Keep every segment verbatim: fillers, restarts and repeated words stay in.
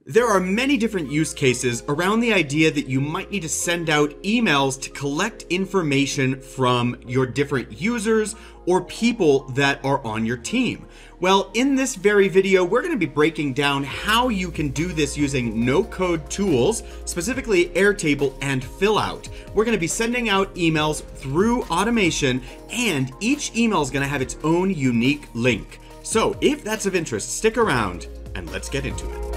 There are many different use cases around the idea that you might need to send out emails to collect information from your different users or people that are on your team. Well, in this very video, we're going to be breaking down how you can do this using no-code tools, specifically Airtable and Fillout. We're going to be sending out emails through automation, and each email is going to have its own unique link. So if that's of interest, stick around and let's get into it.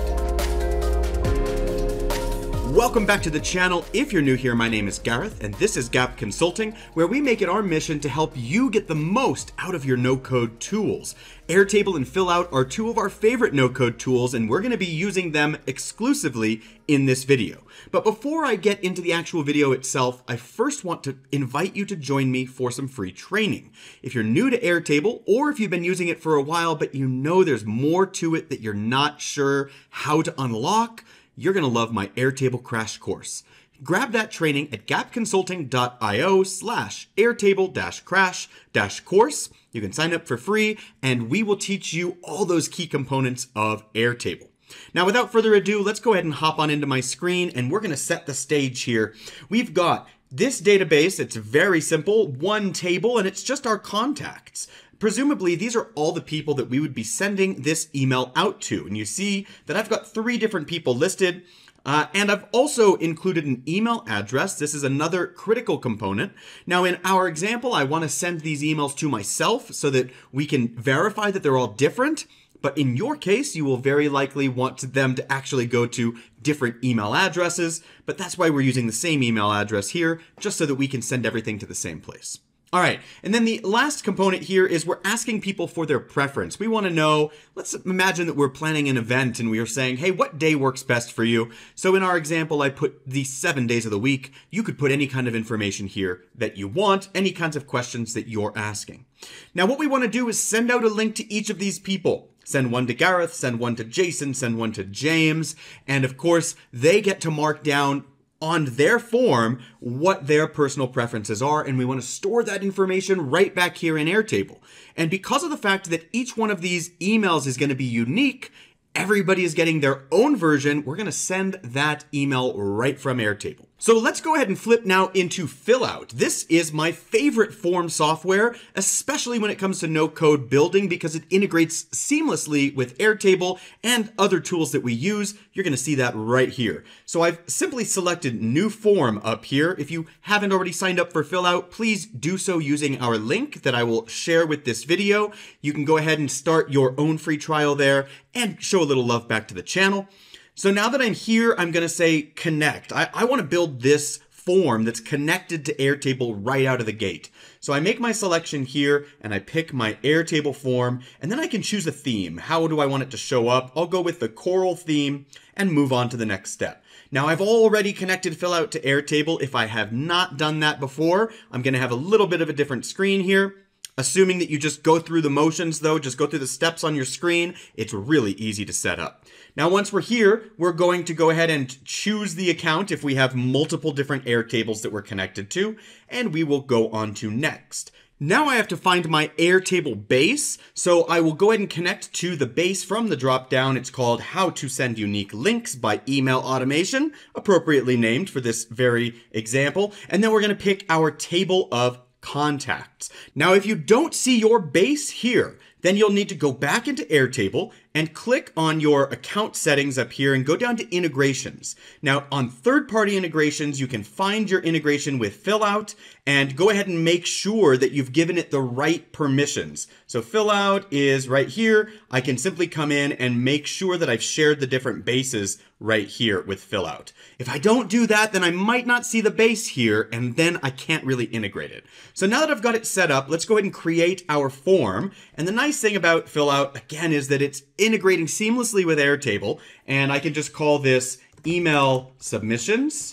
Welcome back to the channel. If you're new here, my name is Gareth, and this is Gap Consulting, where we make it our mission to help you get the most out of your no-code tools. Airtable and Fillout are two of our favorite no-code tools, and we're going to be using them exclusively in this video. But before I get into the actual video itself, I first want to invite you to join me for some free training. If you're new to Airtable, or if you've been using it for a while, but you know there's more to it that you're not sure how to unlock, you're going to love my Airtable crash course. Grab that training at gapconsulting.io slash airtable dash crash dash course. You can sign up for free, and we will teach you all those key components of Airtable. Now, without further ado, let's go ahead and hop on into my screen, and we're going to set the stage here. We've got this database. It's very simple, one table, and it's just our contacts. Presumably, these are all the people that we would be sending this email out to. And you see that I've got three different people listed. Uh, and I've also included an email address. This is another critical component. Now, in our example, I want to send these emails to myself so that we can verify that they're all different. But in your case, you will very likely want them to actually go to different email addresses. But that's why we're using the same email address here, just so that we can send everything to the same place. All right, and then the last component here is we're asking people for their preference. We want to know, let's imagine that we're planning an event and we are saying, hey, what day works best for you? So in our example, I put the seven days of the week. You could put any kind of information here that you want, any kinds of questions that you're asking. Now, what we want to do is send out a link to each of these people. Send one to Gareth, send one to Jason, send one to James, and of course, they get to mark down on their form what their personal preferences are, and we want to store that information right back here in Airtable. And because of the fact that each one of these emails is going to be unique, everybody is getting their own version. We're going to send that email right from Airtable. So let's go ahead and flip now into Fillout. This is my favorite form software, especially when it comes to no-code building, because it integrates seamlessly with Airtable and other tools that we use. You're going to see that right here. So I've simply selected New Form up here. If you haven't already signed up for Fillout, please do so using our link that I will share with this video. You can go ahead and start your own free trial there and show a little love back to the channel. So now that I'm here, I'm going to say connect. I, I want to build this form that's connected to Airtable right out of the gate. So I make my selection here and I pick my Airtable form, and then I can choose a theme. How do I want it to show up? I'll go with the coral theme and move on to the next step. Now, I've already connected Fillout to Airtable. If I have not done that before, I'm going to have a little bit of a different screen here. Assuming that you just go through the motions though, just go through the steps on your screen, it's really easy to set up. Now, once we're here, we're going to go ahead and choose the account if we have multiple different Airtables that we're connected to, and we will go on to next. Now I have to find my Airtable base, so I will go ahead and connect to the base from the drop-down. It's called How to Send Unique Links by Email Automation, appropriately named for this very example. And then we're going to pick our table of contacts. Now, if you don't see your base here, then you'll need to go back into Airtable and click on your account settings up here and go down to integrations. Now, on third-party integrations, you can find your integration with Fillout and go ahead and make sure that you've given it the right permissions. So Fillout is right here. I can simply come in and make sure that I've shared the different bases right here with Fillout. If I don't do that, then I might not see the base here, and then I can't really integrate it. So now that I've got it set up, let's go ahead and create our form. And the nice thing about Fillout, again, is that it's integrating seamlessly with Airtable, and I can just call this email submissions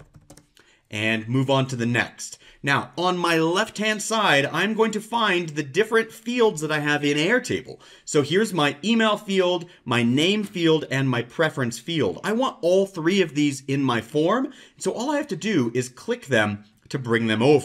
and move on to the next. Now, on my left-hand side, I'm going to find the different fields that I have in Airtable. So here's my email field, my name field, and my preference field. I want all three of these in my form, so all I have to do is click them to bring them over.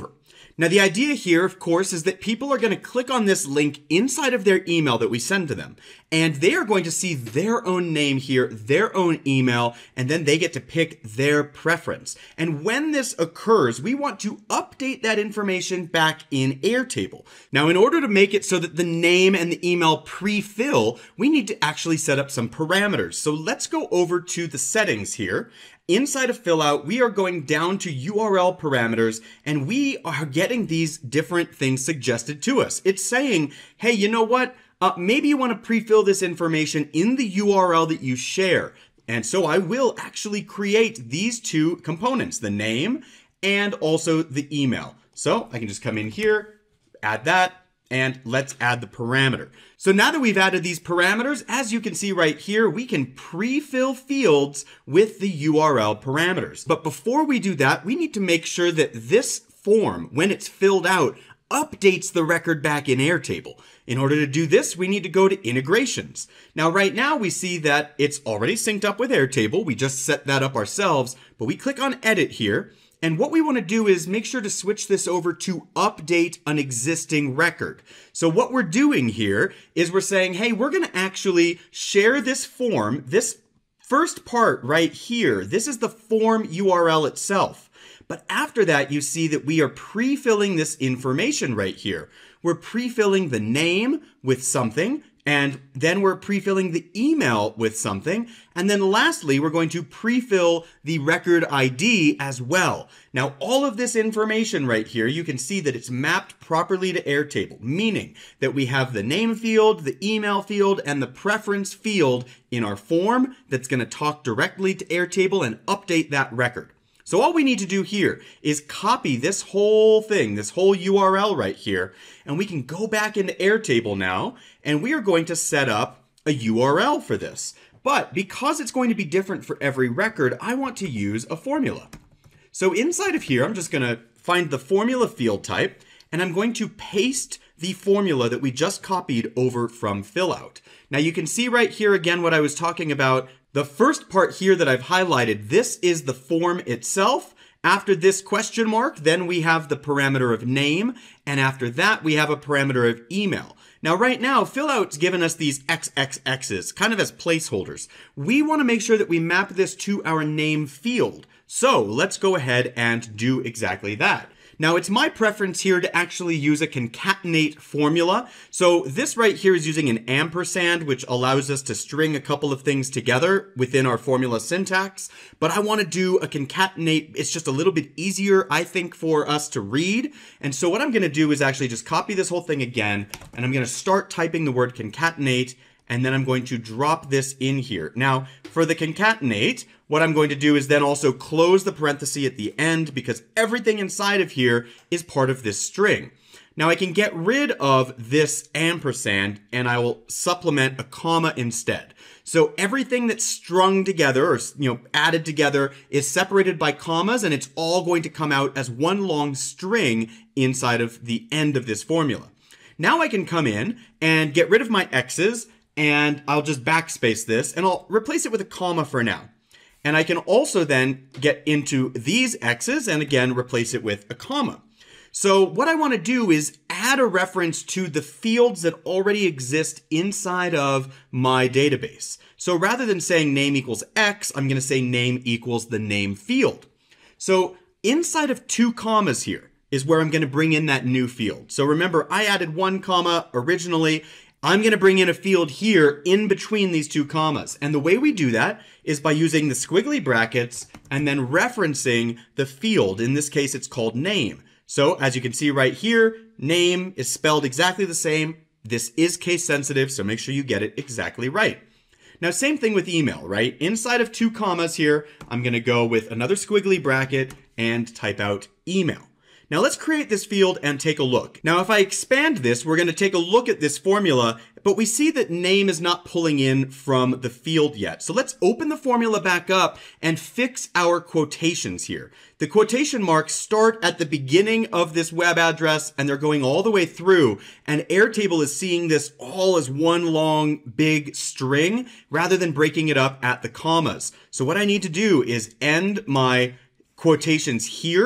Now, the idea here, of course, is that people are going to click on this link inside of their email that we send to them, and they are going to see their own name here, their own email, and then they get to pick their preference. And when this occurs, we want to update that information back in Airtable. Now, in order to make it so that the name and the email pre-fill, we need to actually set up some parameters. So let's go over to the settings here. Inside of Fillout, we are going down to U R L parameters, and we are getting these different things suggested to us. It's saying, hey, you know what? Uh, maybe you want to pre-fill this information in the U R L that you share. And so I will actually create these two components, the name and also the email. So I can just come in here, add that, and let's add the parameter. So now that we've added these parameters, as you can see right here, we can pre-fill fields with the U R L parameters. But before we do that, we need to make sure that this form, when it's filled out, updates the record back in Airtable. In order to do this, we need to go to integrations. Now, right now we see that it's already synced up with Airtable. We just set that up ourselves, but we click on edit here. And what we want to do is make sure to switch this over to update an existing record. So what we're doing here is we're saying, hey, we're going to actually share this form, this first part right here. This is the form U R L itself. But after that, you see that we are pre-filling this information right here. We're pre-filling the name with something, and then we're pre-filling the email with something. And then lastly, we're going to pre-fill the record I D as well. Now, all of this information right here, you can see that it's mapped properly to Airtable, meaning that we have the name field, the email field, and the preference field in our form that's going to talk directly to Airtable and update that record. So all we need to do here is copy this whole thing, this whole U R L right here, and we can go back into Airtable now, and we are going to set up a U R L for this. But because it's going to be different for every record, I want to use a formula. So inside of here, I'm just going to find the formula field type, and I'm going to paste the formula that we just copied over from Fillout. Now you can see right here again what I was talking about. The first part here that I've highlighted, this is the form itself. After this question mark, then we have the parameter of name, and after that we have a parameter of email. Now right now, Fillout's given us these X X X's, kind of as placeholders. We want to make sure that we map this to our name field. So let's go ahead and do exactly that. Now, it's my preference here to actually use a concatenate formula. So this right here is using an ampersand, which allows us to string a couple of things together within our formula syntax. But I want to do a concatenate. It's just a little bit easier, I think, for us to read. And so what I'm going to do is actually just copy this whole thing again, and I'm going to start typing the word concatenate, and then I'm going to drop this in here. Now, for the concatenate, what I'm going to do is then also close the parenthesis at the end, because everything inside of here is part of this string. Now I can get rid of this ampersand, and I will supplement a comma instead. So everything that's strung together, or you know, added together, is separated by commas, and it's all going to come out as one long string inside of the end of this formula. Now I can come in and get rid of my X's, and I'll just backspace this, and I'll replace it with a comma for now. And I can also then get into these X's and again replace it with a comma. So what I want to do is add a reference to the fields that already exist inside of my database. So rather than saying name equals X, I'm going to say name equals the name field. So inside of two commas here is where I'm going to bring in that new field. So remember, I added one comma originally. I'm going to bring in a field here in between these two commas. And the way we do that is by using the squiggly brackets and then referencing the field. In this case, it's called name. So as you can see right here, name is spelled exactly the same. This is case sensitive, so make sure you get it exactly right. Now, same thing with email, right? Inside of two commas here, I'm going to go with another squiggly bracket and type out email. Now let's create this field and take a look. Now if I expand this, we're going to take a look at this formula, but we see that name is not pulling in from the field yet. So let's open the formula back up and fix our quotations here. The quotation marks start at the beginning of this web address and they're going all the way through, and Airtable is seeing this all as one long big string rather than breaking it up at the commas. So what I need to do is end my quotations here.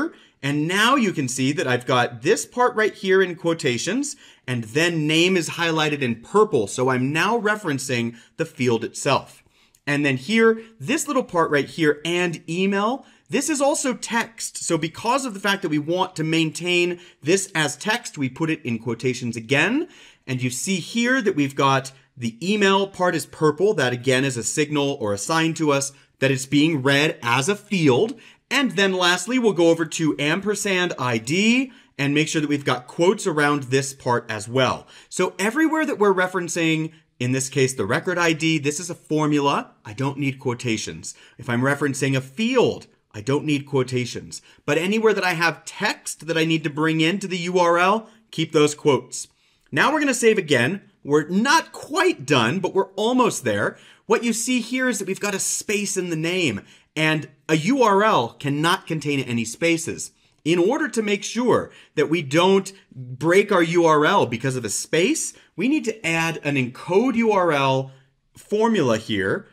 And now you can see that I've got this part right here in quotations, and then name is highlighted in purple. So I'm now referencing the field itself. And then here, this little part right here, and email, this is also text. So because of the fact that we want to maintain this as text, we put it in quotations again. And you see here that we've got the email part is purple. That again is a signal or a sign to us that it's being read as a field. And then lastly, we'll go over to ampersand I D and make sure that we've got quotes around this part as well. So everywhere that we're referencing, in this case, the record I D, this is a formula. I don't need quotations. If I'm referencing a field, I don't need quotations. But anywhere that I have text that I need to bring into the U R L, keep those quotes. Now we're going to save again. We're not quite done, but we're almost there. What you see here is that we've got a space in the name, and a U R L cannot contain any spaces. In order to make sure that we don't break our U R L because of a space, we need to add an encode U R L formula here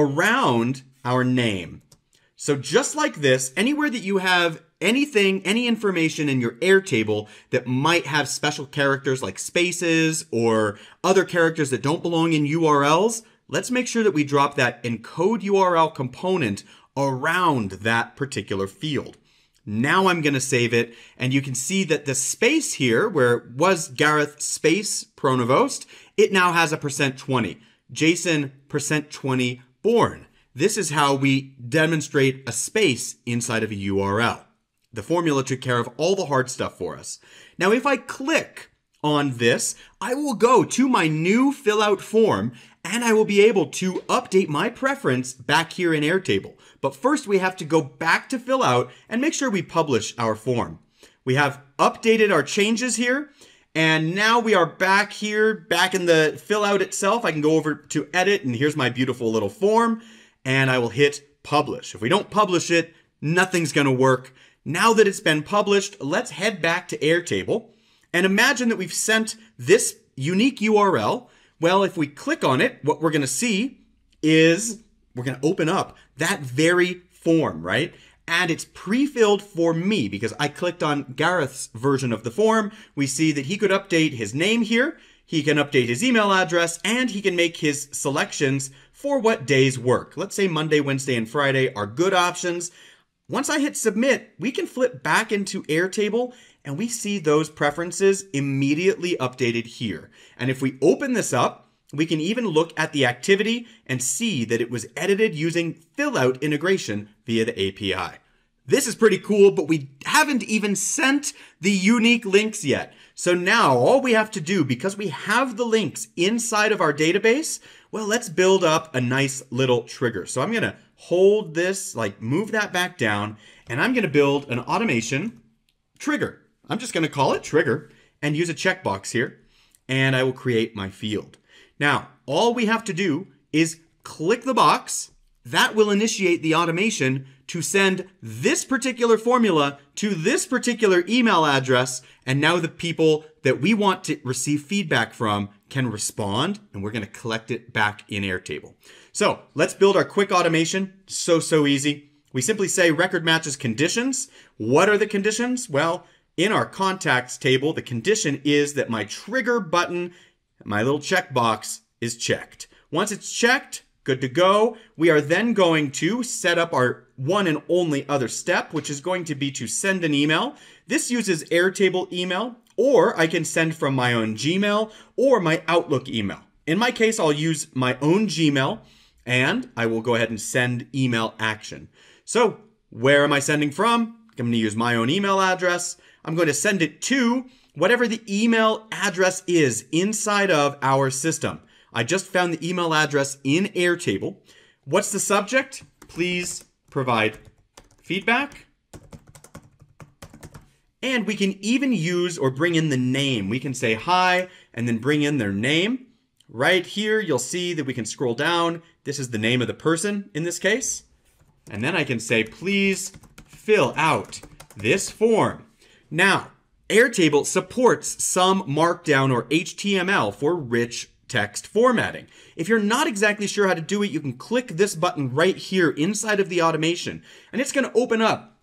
around our name. So just like this, anywhere that you have anything, any information in your Airtable that might have special characters like spaces or other characters that don't belong in U R Ls, let's make sure that we drop that encode U R L component around that particular field. Now I'm going to save it, and you can see that the space here, where it was Gareth space Pronovost, it now has a percent twenty. Jason percent twenty born. This is how we demonstrate a space inside of a U R L. The formula took care of all the hard stuff for us. Now, if I click on this, I will go to my new Fillout form, and I will be able to update my preference back here in Airtable. But first, we have to go back to Fillout and make sure we publish our form. We have updated our changes here, and now we are back here, back in the Fillout itself. I can go over to edit, and here's my beautiful little form, and I will hit publish. If we don't publish it, nothing's going to work. Now that it's been published, let's head back to Airtable and imagine that we've sent this unique U R L. Well, if we click on it, what we're going to see is we're going to open up that very form, right? And it's pre-filled for me because I clicked on Gareth's version of the form. We see that he could update his name here. He can update his email address, and he can make his selections for what days work. Let's say Monday, Wednesday, and Friday are good options. Once I hit submit, we can flip back into Airtable and we see those preferences immediately updated here. And if we open this up, we can even look at the activity and see that it was edited using Fillout integration via the A P I. This is pretty cool, but we haven't even sent the unique links yet. So now all we have to do, because we have the links inside of our database, well, let's build up a nice little trigger. So I'm gonna hold this, like move that back down, and I'm gonna build an automation trigger. I'm just gonna call it trigger and use a checkbox here, and I will create my field. Now, all we have to do is click the box. That will initiate the automation to send this particular formula to this particular email address, and now the people that we want to receive feedback from can respond, and we're gonna collect it back in Airtable. So let's build our quick automation. So, so easy. We simply say record matches conditions. What are the conditions? Well, in our contacts table, the condition is that my trigger button, my little checkbox, is checked. Once it's checked, good to go. We are then going to set up our one and only other step, which is going to be to send an email. This uses Airtable email, or I can send from my own Gmail or my Outlook email. In my case, I'll use my own Gmail, and I will go ahead and send email action. So where am I sending from? I'm going to use my own email address. I'm going to send it to whatever the email address is inside of our system. I just found the email address in Airtable. What's the subject? Please provide feedback. And we can even use or bring in the name. We can say hi and then bring in their name. Right here, you'll see that we can scroll down. This is the name of the person in this case. And then I can say, please fill out this form. Now, Airtable supports some Markdown or H T M L for rich text formatting. If you're not exactly sure how to do it, you can click this button right here inside of the automation, and it's going to open up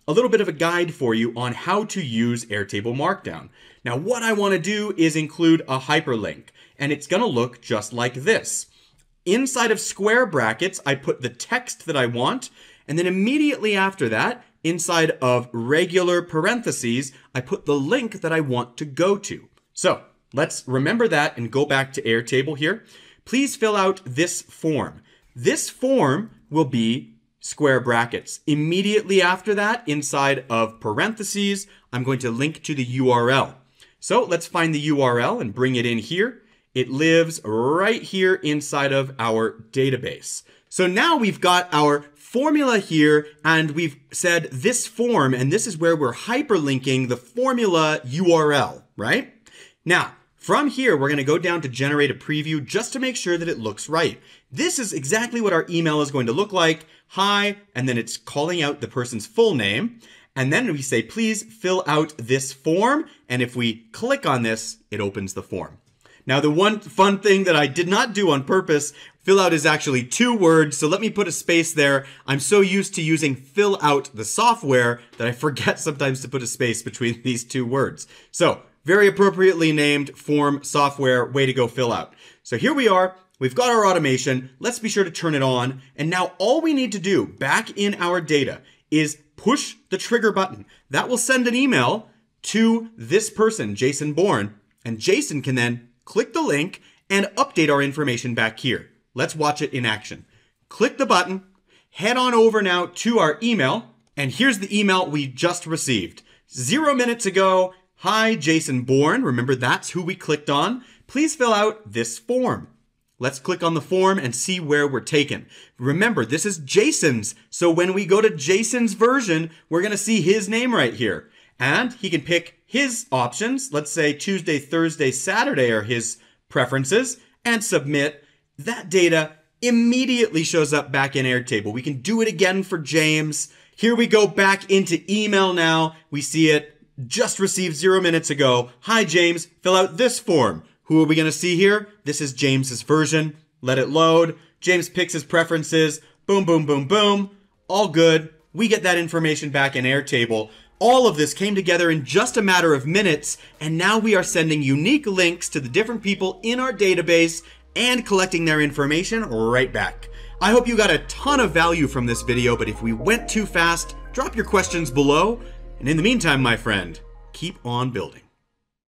a little bit of a guide for you on how to use Airtable Markdown. Now, what I want to do is include a hyperlink, and it's going to look just like this. Inside of square brackets, I put the text that I want, and then immediately after that, inside of regular parentheses, I put the link that I want to go to. So let's remember that and go back to Airtable here. Please fill out this form. This form will be square brackets. Immediately after that, inside of parentheses, I'm going to link to the U R L. So let's find the U R L and bring it in here. It lives right here inside of our database. So now we've got our formula here, and we've said this form, and this is where we're hyperlinking the formula U R L, right? Now, from here, we're going to go down to generate a preview just to make sure that it looks right. This is exactly what our email is going to look like. Hi, and then it's calling out the person's full name. And then we say, please fill out this form. And if we click on this, it opens the form. Now, the one fun thing that I did not do on purpose, Fillout is actually two words, so let me put a space there. I'm so used to using Fillout, the software, that I forget sometimes to put a space between these two words. So, very appropriately named form software, way to go Fillout. So here we are, we've got our automation, let's be sure to turn it on, and now all we need to do back in our data is push the trigger button. That will send an email to this person, Jason Bourne, and Jason can then click the link and update our information back here. Let's watch it in action. Click the button, head on over now to our email, and here's the email we just received. Zero minutes ago, hi, Jason Bourne. Remember, that's who we clicked on. Please fill out this form. Let's click on the form and see where we're taken. Remember, this is Jason's, so when we go to Jason's version, we're going to see his name right here. And he can pick his options. Let's say Tuesday, Thursday, Saturday are his preferences, and submit. That data immediately shows up back in Airtable. We can do it again for James. Here we go back into email now. We see it just received zero minutes ago. Hi, James, fill out this form. Who are we going to see here? This is James's version. Let it load. James picks his preferences. Boom, boom, boom, boom. All good. We get that information back in Airtable. All of this came together in just a matter of minutes, and now we are sending unique links to the different people in our database and collecting their information right back. I hope you got a ton of value from this video, but if we went too fast, drop your questions below. And in the meantime, my friend, keep on building.